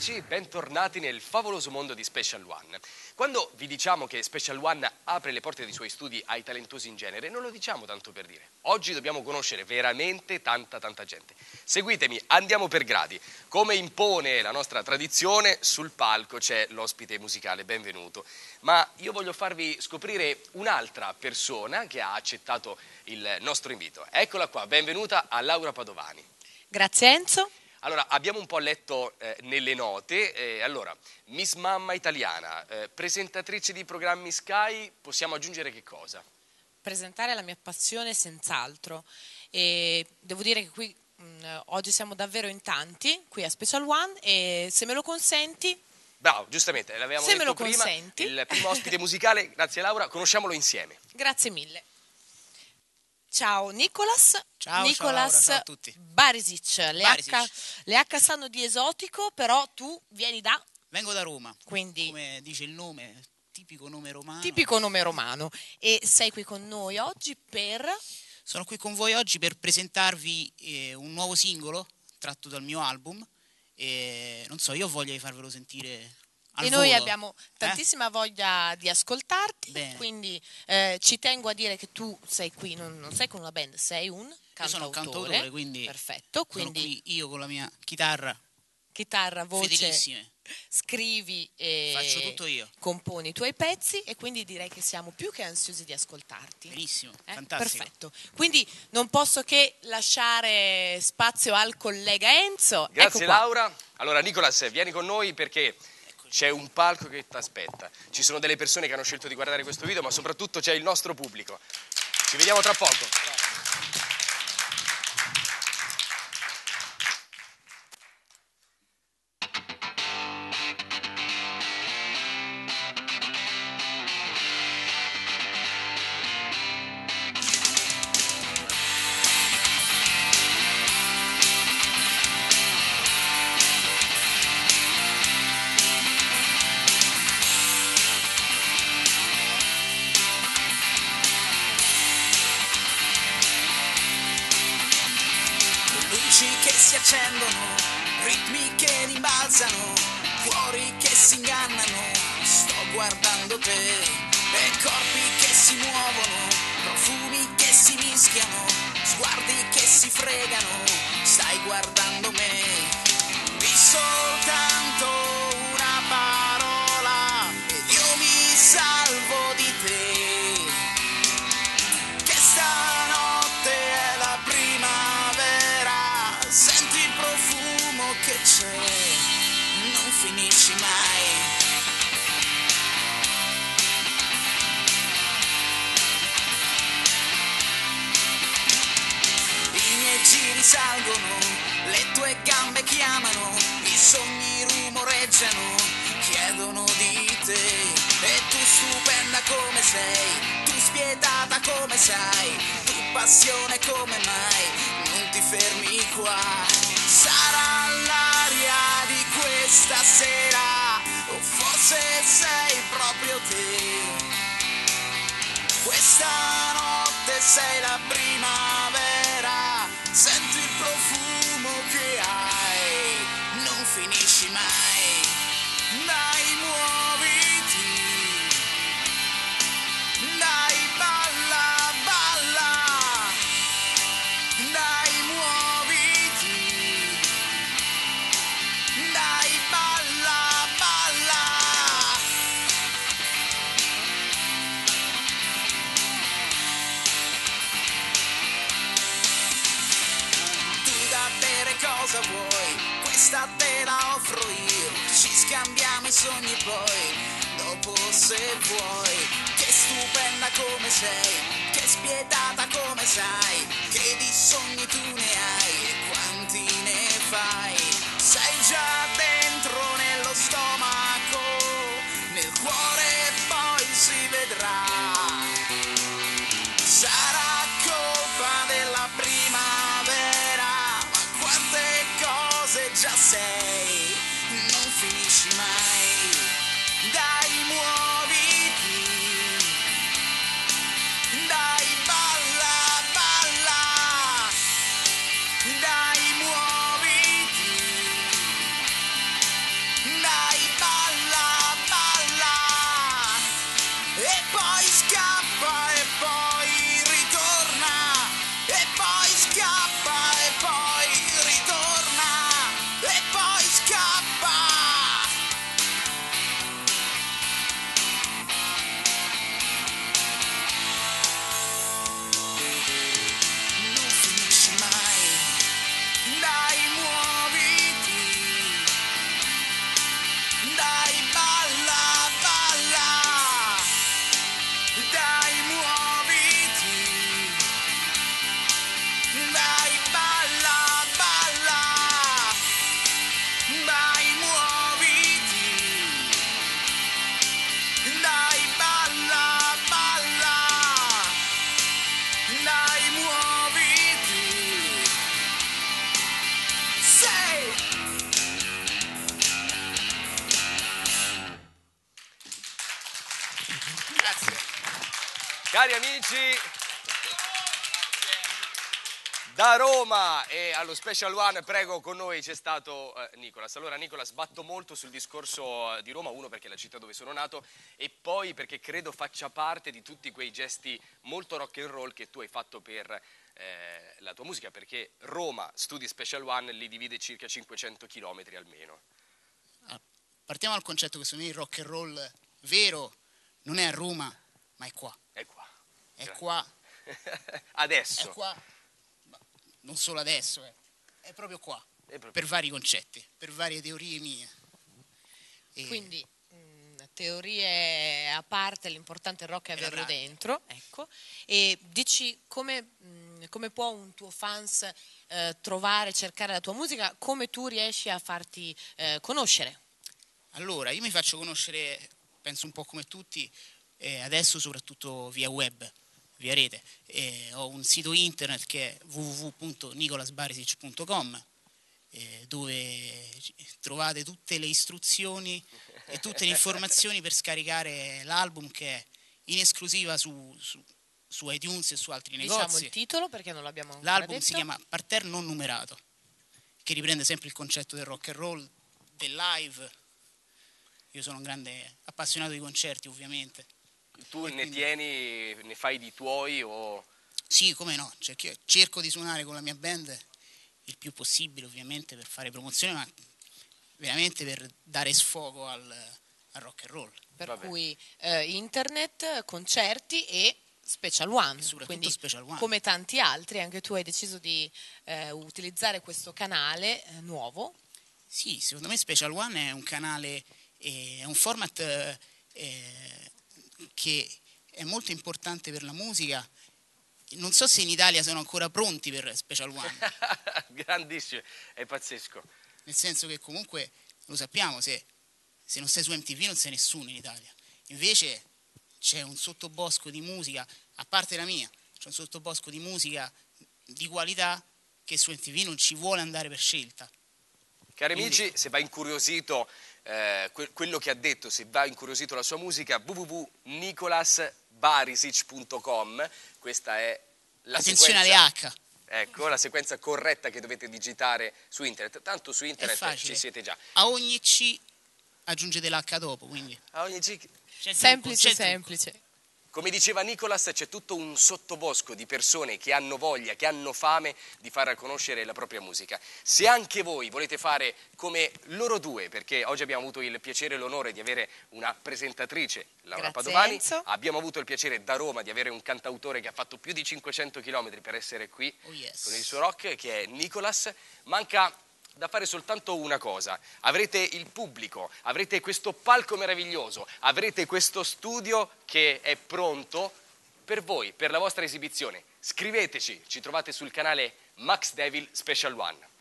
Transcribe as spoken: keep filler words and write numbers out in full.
amici, bentornati nel favoloso mondo di Special One. Quando vi diciamo che Special One apre le porte dei suoi studi ai talentuosi in genere, non lo diciamo tanto per dire. Oggi dobbiamo conoscere veramente tanta tanta gente. Seguitemi, andiamo per gradi. Come impone la nostra tradizione, sul palco c'è l'ospite musicale, benvenuto. Ma io voglio farvi scoprire un'altra persona che ha accettato il nostro invito. Eccola qua, benvenuta a Laura Padovani. Grazie Enzo. Allora, abbiamo un po' letto eh, nelle note, eh, allora, Miss Mamma italiana, eh, presentatrice di programmi Sky, possiamo aggiungere che cosa? Presentare la mia passione senz'altro, e devo dire che qui mh, oggi siamo davvero in tanti, qui a Special One, e se me lo consenti... Bravo, giustamente, l'avevamo se detto me lo prima, consenti. Il primo ospite musicale, grazie Laura, conosciamolo insieme. Grazie mille. Ciao Nicolas, ciao, Nicolas ciao, Laura, ciao a tutti. Barisic, le, Barisic. H, le H sanno di esotico, però tu vieni da... Vengo da Roma, quindi, come dice il nome, tipico nome romano. Tipico nome romano. E sei qui con noi oggi per... Sono qui con voi oggi per presentarvi eh, un nuovo singolo tratto dal mio album. E, non so, io ho voglia di farvelo sentire al E noi volo. abbiamo tantissima eh? voglia di ascoltarti. Bene. Quindi eh, ci tengo a dire che tu sei qui, non, non sei con una band, sei un cantautore. Io sono un cantautore, quindi perfetto. Quindi sono qui io con la mia chitarra, chitarra, voce, fedelissime. Scrivi e faccio tutto io. Componi i tuoi pezzi, e quindi direi che siamo più che ansiosi di ascoltarti. Benissimo, eh? fantastico. Perfetto. Quindi non posso che lasciare spazio al collega Enzo. Grazie ecco Laura. Allora Nicolas, vieni con noi perché c'è un palco che ti aspetta. Ci sono delle persone che hanno scelto di guardare questo video, ma soprattutto c'è il nostro pubblico. Ci vediamo tra poco. Che si accendono, ritmi che rimbalzano, cuori che si ingannano, sto guardando te, e corpi che si muovono, profumi che si mischiano, sguardi che si fregano, stai guardando me, di soltanto una parola ed io mi salvo di te, che stanotte è la primavera. Senti il profumo che c'è, non finisci mai. I miei giri salgono, le tue gambe chiamano, i sogni rumoreggiano, chiedono di te. E tu stupenda come sei, tu spietata come sai, tu passione come mai, non ti fermi qua. Sarà l'aria di questa sera, o forse sei proprio te. Questa notte sei la primavera, senti il profumo che hai, non finisci mai. Dai, muoviti, dai, balla, balla, dai, muoviti, dai, balla, balla. Tu da bere cosa vuoi? Questa te la offro io, ci scambiamo i sogni poi, dopo se vuoi. Che stupenda come sei, che spietata come sai, che di sogni tu ne hai e quanti ne fai. Sei già dentro nello stomaco, nel cuore poi si vedrà. Sarà colpa della primavera, ma quante cose già sei, non finisci mai. Dai, muoviti, dai, balla, balla, dai, muoviti, Grazie. Cari amici, da Roma e allo Special One, prego, con noi c'è stato eh, Nicolas. Allora Nicolas, batto molto sul discorso di Roma, uno perché è la città dove sono nato e poi perché credo faccia parte di tutti quei gesti molto rock and roll che tu hai fatto per eh, la tua musica, perché Roma, studi Special One, li divide circa cinquecento chilometri almeno. Ah, partiamo dal concetto che secondo me il rock and roll vero non è a Roma, ma è qua. È qua. È qua. Adesso. È qua. Non solo adesso, eh. È proprio qua, È proprio... per vari concetti, per varie teorie mie. E... Quindi mh, teorie a parte, l'importante è il rock è È la averlo radio. dentro, ecco. E dici come, mh, come può un tuo fans eh, trovare, cercare la tua musica, come tu riesci a farti eh, conoscere? Allora, io mi faccio conoscere, penso un po' come tutti, eh, adesso soprattutto via web, via rete. Eh, ho un sito internet che è w w w punto nicolas barisic punto com eh, dove trovate tutte le istruzioni e tutte le informazioni per scaricare l'album, che è in esclusiva su, su, su iTunes e su altri Diciamo negozi. il titolo perché non l'abbiamo ancora L'album detto. si chiama Parterre non numerato, che riprende sempre il concetto del rock and roll, del live. Io sono un grande appassionato di concerti, ovviamente. Tu E ne quindi- tieni, ne fai di tuoi o... Sì, come no, cerchi- cerco di suonare con la mia band il più possibile, ovviamente, per fare promozione, ma veramente per dare sfogo al, al rock and roll. Per Vabbè. cui eh, internet, concerti e Special One. E soprattutto Quindi, Special One. come tanti altri, anche tu hai deciso di eh, utilizzare questo canale eh, nuovo. Sì, secondo me Special One è un canale, eh, è un format eh, eh, che è molto importante per la musica. Non so se in Italia sono ancora pronti per Special One, Grandissimo, è pazzesco. nel senso che comunque lo sappiamo, se, se non sei su M T V non sei nessuno in Italia. Invece c'è un sottobosco di musica, a parte la mia, c'è un sottobosco di musica di qualità che su M T V non ci vuole andare per scelta. Cari Quindi- amici, se va incuriosito eh, que- quello che ha detto, se va incuriosito la sua musica, w w w punto nicolas barisic punto com, questa è la Attenzione sequenza, alle H. ecco, la sequenza corretta che dovete digitare su internet. Tanto su È internet facile. ci siete già. A ogni C aggiungete l'H dopo, quindi A ogni G- c'è il trucco, Semplice, c'è il trucco. semplice. Come diceva Nicolas, c'è tutto un sottobosco di persone che hanno voglia, che hanno fame di far conoscere la propria musica. Se anche voi volete fare come loro due, perché oggi abbiamo avuto il piacere e l'onore di avere una presentatrice, Laura Grazie, Padovani, Enzo. abbiamo avuto il piacere da Roma di avere un cantautore che ha fatto più di cinquecento chilometri per essere qui Oh yes. con il suo rock, che è Nicolas. Manca da fare soltanto una cosa: avrete il pubblico, avrete questo palco meraviglioso, avrete questo studio che è pronto per voi, per la vostra esibizione. Scriveteci, ci trovate sul canale Max Devil Special One.